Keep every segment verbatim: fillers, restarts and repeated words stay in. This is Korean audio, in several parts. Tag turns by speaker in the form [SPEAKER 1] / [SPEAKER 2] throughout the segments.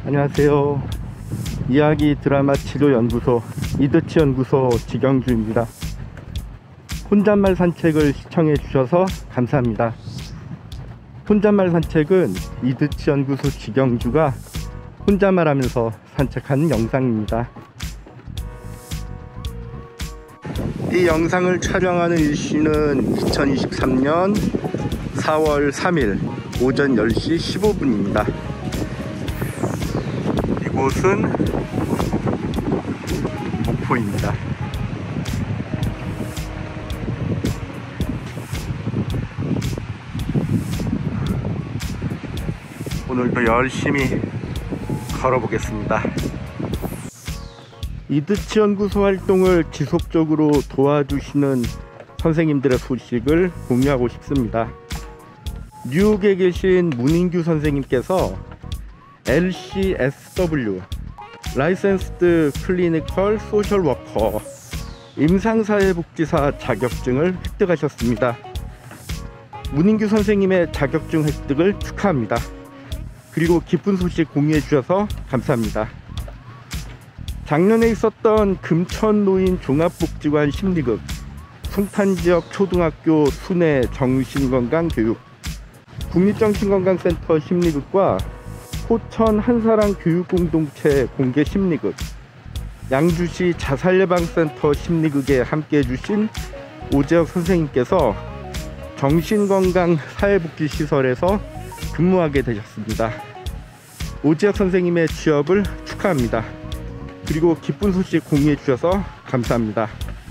[SPEAKER 1] 안녕하세요. 이야기 드라마 치료 연구소 이드치 연구소 지경주입니다. 혼잣말 산책을 시청해 주셔서 감사합니다. 혼잣말 산책은 이드치 연구소 지경주가 혼잣말 하면서 산책하는 영상입니다. 이 영상을 촬영하는 일시는 이천이십삼 년 사월 삼일 오전 열 시 십오 분입니다. 이곳은 목포입니다. 오늘도 열심히 걸어보겠습니다. 이드치 연구소 활동을 지속적으로 도와주시는 선생님들의 소식을 공유하고 싶습니다. 뉴욕에 계신 문인규 선생님께서 엘씨에스더블유 라이센스드 클리니컬 소셜 워커 임상사회복지사 자격증을 획득하셨습니다. 문인규 선생님의 자격증 획득을 축하합니다. 그리고 기쁜 소식 공유해 주셔서 감사합니다. 작년에 있었던 금천노인 종합복지관 심리극, 송탄지역 초등학교 순회 정신건강교육, 국립정신건강센터 심리극과 포천 한사랑 교육공동체 공개 심리극, 양주시 자살예방센터 심리극에 함께 해주신 오재혁 선생님께서 정신건강사회복지시설에서 근무하게 되셨습니다. 오재혁 선생님의 취업을 축하합니다. 그리고 기쁜 소식 공유해 주셔서 감사합니다.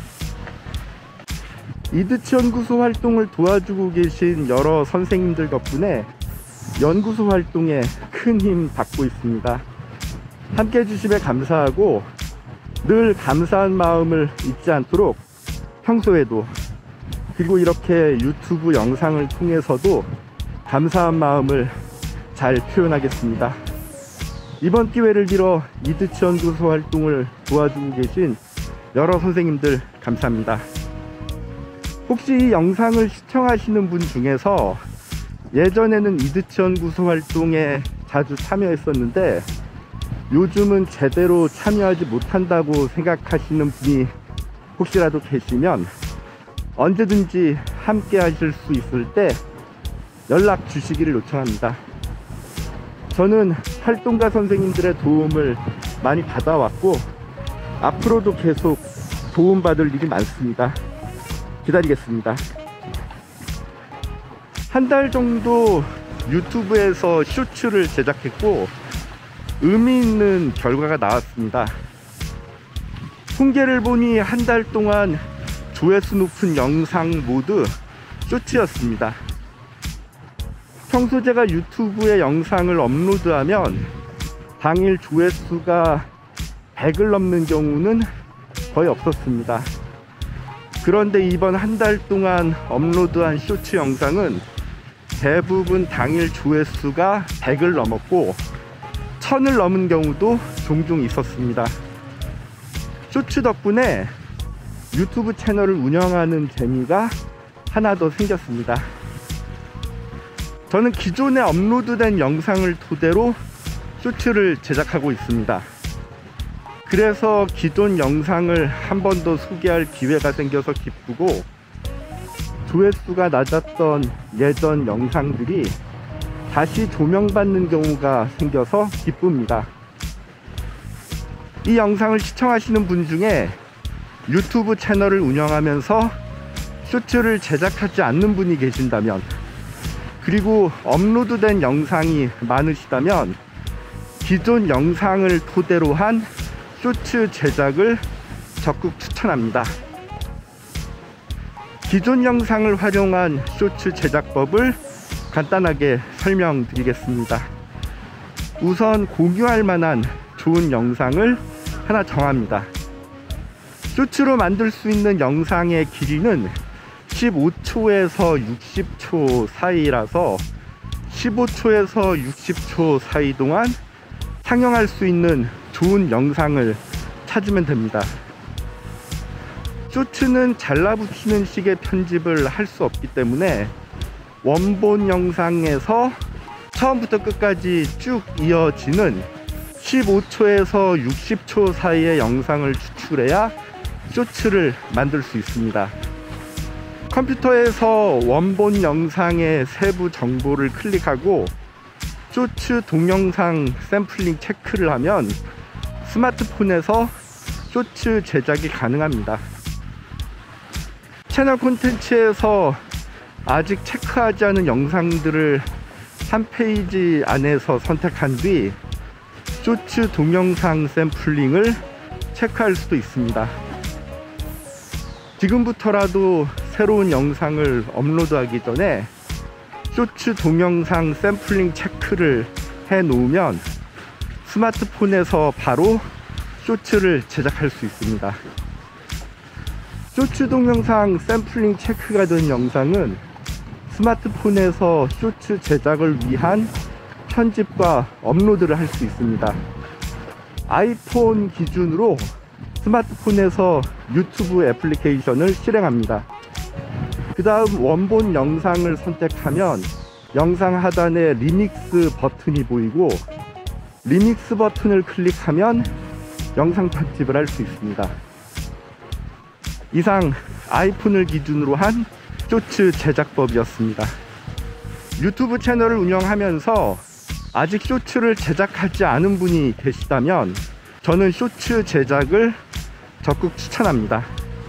[SPEAKER 1] 이드치 연구소 활동을 도와주고 계신 여러 선생님들 덕분에 연구소 활동에 큰 힘 받고 있습니다. 함께 해주심에 감사하고 늘 감사한 마음을 잊지 않도록 평소에도, 그리고 이렇게 유튜브 영상을 통해서도 감사한 마음을 잘 표현하겠습니다. 이번 기회를 빌어 이드치 연구소 활동을 도와주고 계신 여러 선생님들 감사합니다. 혹시 이 영상을 시청하시는 분 중에서 예전에는 이드치 연구소 활동에 자주 참여했었는데 요즘은 제대로 참여하지 못한다고 생각하시는 분이 혹시라도 계시면 언제든지 함께 하실 수 있을 때 연락 주시기를 요청합니다. 저는 활동가 선생님들의 도움을 많이 받아왔고 앞으로도 계속 도움받을 일이 많습니다. 기다리겠습니다. 한 달 정도 유튜브에서 쇼츠를 제작했고 의미 있는 결과가 나왔습니다. 통계를 보니 한 달 동안 조회수 높은 영상 모두 쇼츠였습니다. 평소 제가 유튜브에 영상을 업로드하면 당일 조회수가 백을 넘는 경우는 거의 없었습니다. 그런데 이번 한 달 동안 업로드한 쇼츠 영상은 대부분 당일 조회수가 백을 넘었고 천을 넘은 경우도 종종 있었습니다. 쇼츠 덕분에 유튜브 채널을 운영하는 재미가 하나 더 생겼습니다. 저는 기존에 업로드된 영상을 토대로 쇼츠를 제작하고 있습니다. 그래서 기존 영상을 한 번 더 소개할 기회가 생겨서 기쁘고, 조회수가 낮았던 예전 영상들이 다시 조명받는 경우가 생겨서 기쁩니다. 이 영상을 시청하시는 분 중에 유튜브 채널을 운영하면서 쇼츠를 제작하지 않는 분이 계신다면, 그리고 업로드된 영상이 많으시다면 기존 영상을 토대로 한 쇼츠 제작을 적극 추천합니다. 기존 영상을 활용한 쇼츠 제작법을 간단하게 설명드리겠습니다. 우선 공유할 만한 좋은 영상을 하나 정합니다. 쇼츠로 만들 수 있는 영상의 길이는 십오 초에서 육십 초 사이라서 십오 초에서 육십 초 사이 동안 상영할 수 있는 좋은 영상을 찾으면 됩니다. 쇼츠는 잘라붙이는 식의 편집을 할 수 없기 때문에 원본 영상에서 처음부터 끝까지 쭉 이어지는 십오 초에서 육십 초 사이의 영상을 추출해야 쇼츠를 만들 수 있습니다. 컴퓨터에서 원본 영상의 세부 정보를 클릭하고 쇼츠 동영상 샘플링 체크를 하면 스마트폰에서 쇼츠 제작이 가능합니다. 채널 콘텐츠에서 아직 체크하지 않은 영상들을 한 페이지 안에서 선택한 뒤 쇼츠 동영상 샘플링을 체크할 수도 있습니다. 지금부터라도 새로운 영상을 업로드하기 전에 쇼츠 동영상 샘플링 체크를 해 놓으면 스마트폰에서 바로 쇼츠를 제작할 수 있습니다. 쇼츠 동영상 샘플링 체크가 된 영상은 스마트폰에서 쇼츠 제작을 위한 편집과 업로드를 할 수 있습니다. 아이폰 기준으로 스마트폰에서 유튜브 애플리케이션을 실행합니다. 그 다음 원본 영상을 선택하면 영상 하단에 리믹스 버튼이 보이고 리믹스 버튼을 클릭하면 영상 편집을 할 수 있습니다. 이상 아이폰을 기준으로 한 쇼츠 제작법이었습니다. 유튜브 채널을 운영하면서 아직 쇼츠를 제작하지 않은 분이 계시다면 저는 쇼츠 제작을 적극 추천합니다.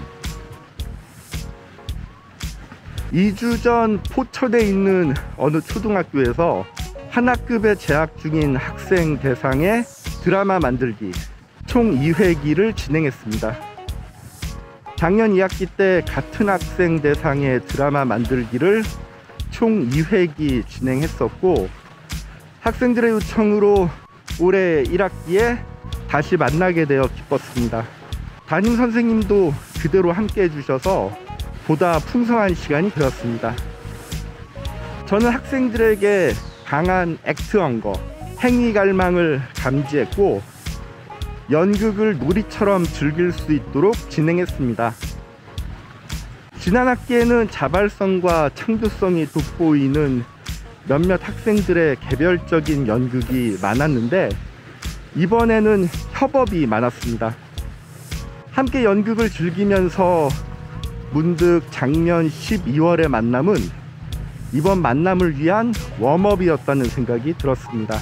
[SPEAKER 1] 이 주 전 포천에 있는 어느 초등학교에서 한 학급에 재학 중인 학생 대상의 드라마 만들기 총 이 회기를 진행했습니다. 작년 이 학기 때 같은 학생 대상의 드라마 만들기를 총 이 회기 진행했었고 학생들의 요청으로 올해 일 학기에 다시 만나게 되어 기뻤습니다. 담임 선생님도 그대로 함께 해주셔서 보다 풍성한 시간이 되었습니다. 저는 학생들에게 강한 액트 언거, 행위 갈망을 감지했고 연극을 놀이처럼 즐길 수 있도록 진행했습니다. 지난 학기에는 자발성과 창조성이 돋보이는 몇몇 학생들의 개별적인 연극이 많았는데 이번에는 협업이 많았습니다. 함께 연극을 즐기면서 문득 작년 십이월의 만남은 이번 만남을 위한 웜업이었다는 생각이 들었습니다.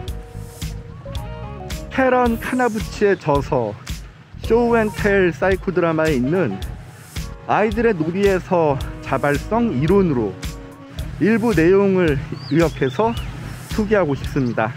[SPEAKER 1] 캐런 카나부치의 저서 쇼앤텔 사이코 드라마에 있는 아이들의 놀이에서 자발성 이론으로 일부 내용을 요약해서 소개하고 싶습니다.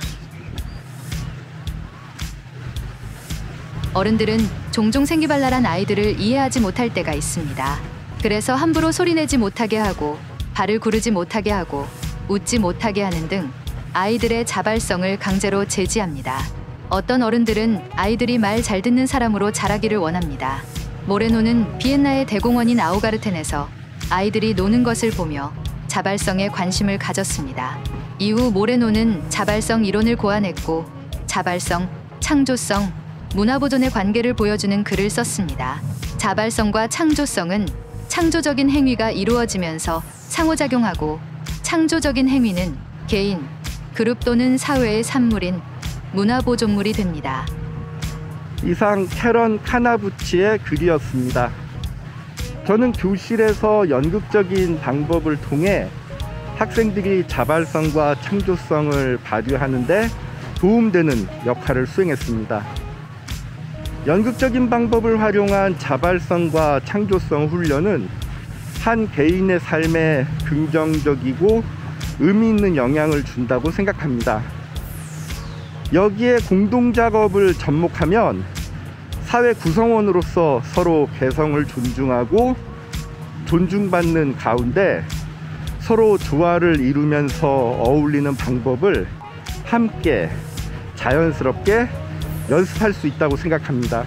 [SPEAKER 2] 어른들은 종종 생기발랄한 아이들을 이해하지 못할 때가 있습니다. 그래서 함부로 소리내지 못하게 하고 발을 구르지 못하게 하고 웃지 못하게 하는 등 아이들의 자발성을 강제로 제지합니다. 어떤 어른들은 아이들이 말 잘 듣는 사람으로 자라기를 원합니다. 모레노는 비엔나의 대공원인 아우가르텐에서 아이들이 노는 것을 보며 자발성에 관심을 가졌습니다. 이후 모레노는 자발성 이론을 고안했고 자발성, 창조성, 문화보존의 관계를 보여주는 글을 썼습니다. 자발성과 창조성은 창조적인 행위가 이루어지면서 상호작용하고 창조적인 행위는 개인, 그룹 또는 사회의 산물인 문화보존물이 됩니다.
[SPEAKER 1] 이상 캐런 카나부치의 글이었습니다. 저는 교실에서 연극적인 방법을 통해 학생들이 자발성과 창조성을 발휘하는데 도움되는 역할을 수행했습니다. 연극적인 방법을 활용한 자발성과 창조성 훈련은 한 개인의 삶에 긍정적이고 의미 있는 영향을 준다고 생각합니다. 여기에 공동작업을 접목하면 사회 구성원으로서 서로 개성을 존중하고 존중받는 가운데 서로 조화를 이루면서 어울리는 방법을 함께 자연스럽게 연습할 수 있다고 생각합니다.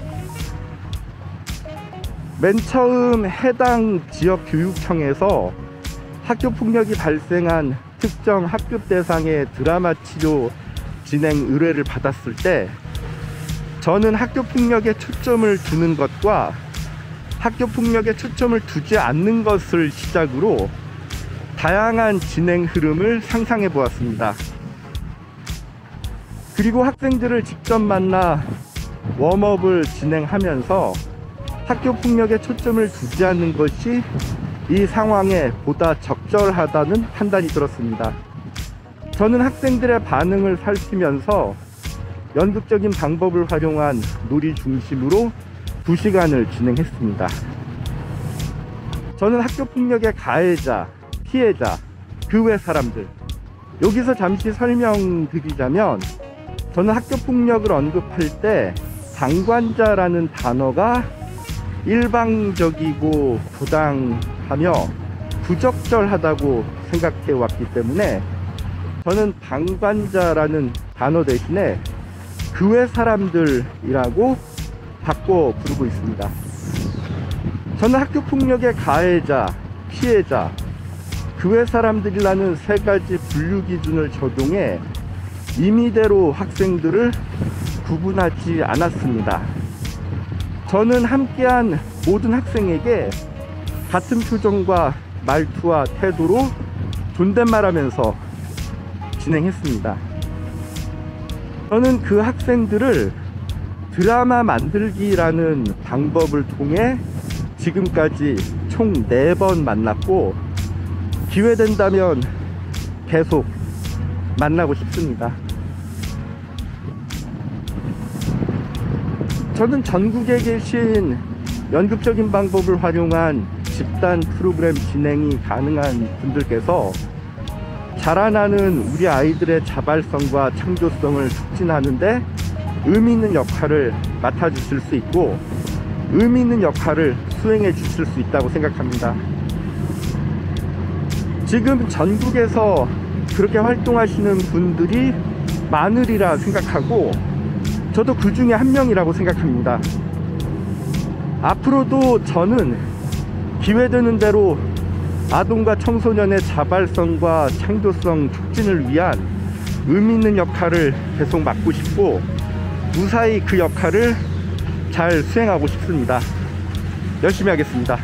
[SPEAKER 1] 맨 처음 해당 지역 교육청에서 학교 폭력이 발생한 특정 학급 대상의 드라마 치료 진행 의뢰를 받았을 때 저는 학교 폭력에 초점을 두는 것과 학교 폭력에 초점을 두지 않는 것을 시작으로 다양한 진행 흐름을 상상해 보았습니다. 그리고 학생들을 직접 만나 웜업을 진행하면서 학교 폭력에 초점을 두지 않는 것이 이 상황에 보다 적절하다는 판단이 들었습니다. 저는 학생들의 반응을 살피면서 연극적인 방법을 활용한 놀이 중심으로 두 시간을 진행했습니다. 저는 학교 폭력의 가해자, 피해자, 그 외 사람들, 여기서 잠시 설명드리자면, 저는 학교 폭력을 언급할 때 방관자라는 단어가 일방적이고 부당하며 부적절하다고 생각해 왔기 때문에 저는 방관자라는 단어 대신에 그 외 사람들이라고 바꿔 부르고 있습니다. 저는 학교 폭력의 가해자, 피해자, 그 외 사람들이라는 세 가지 분류 기준을 적용해 임의대로 학생들을 구분하지 않았습니다. 저는 함께한 모든 학생에게 같은 표정과 말투와 태도로 존댓말하면서 진행했습니다. 저는 그 학생들을 드라마 만들기라는 방법을 통해 지금까지 총 네 번 만났고, 기회된다면 계속 만나고 싶습니다. 저는 전국에 계신 연극적인 방법을 활용한 집단 프로그램 진행이 가능한 분들께서 자라나는 우리 아이들의 자발성과 창조성을 촉진하는데 의미 있는 역할을 맡아주실 수 있고 의미 있는 역할을 수행해 주실 수 있다고 생각합니다. 지금 전국에서 그렇게 활동하시는 분들이 많으리라 생각하고, 저도 그 중에 한 명이라고 생각합니다. 앞으로도 저는 기회되는 대로 아동과 청소년의 자발성과 창조성 촉진을 위한 의미 있는 역할을 계속 맡고 싶고, 무사히 그 역할을 잘 수행하고 싶습니다. 열심히 하겠습니다.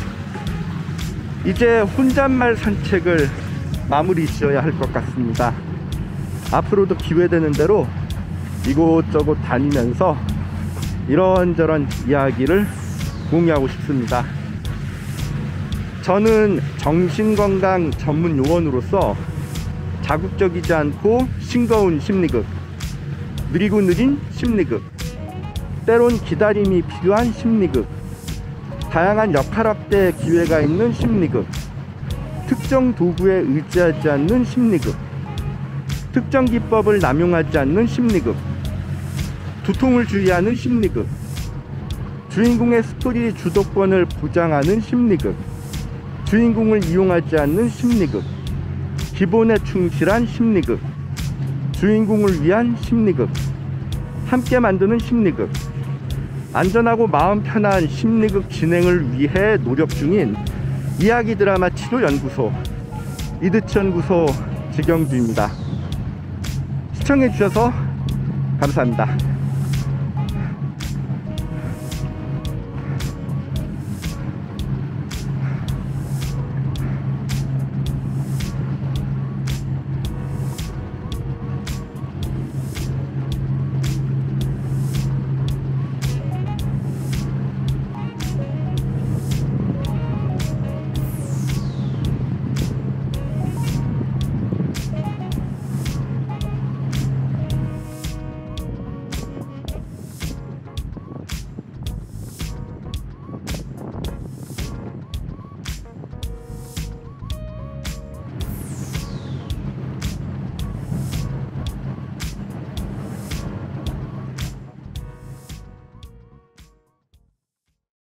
[SPEAKER 1] 이제 혼잣말 산책을 마무리 지어야 할 것 같습니다. 앞으로도 기회되는 대로 이곳저곳 다니면서 이런저런 이야기를 공유하고 싶습니다. 저는 정신건강 전문 요원으로서 자극적이지 않고 싱거운 심리극, 느리고 느린 심리극, 때론 기다림이 필요한 심리극, 다양한 역할 확대 기회가 있는 심리극, 특정 도구에 의지하지 않는 심리극, 특정 기법을 남용하지 않는 심리극, 두통을 주의하는 심리극, 주인공의 스토리 주도권을 보장하는 심리극, 주인공을 이용하지 않는 심리극, 기본에 충실한 심리극, 주인공을 위한 심리극, 함께 만드는 심리극, 안전하고 마음 편한 심리극 진행을 위해 노력 중인 이야기 드라마 치료 연구소 이드치 연구소 지경주입니다. 시청해 주셔서 감사합니다.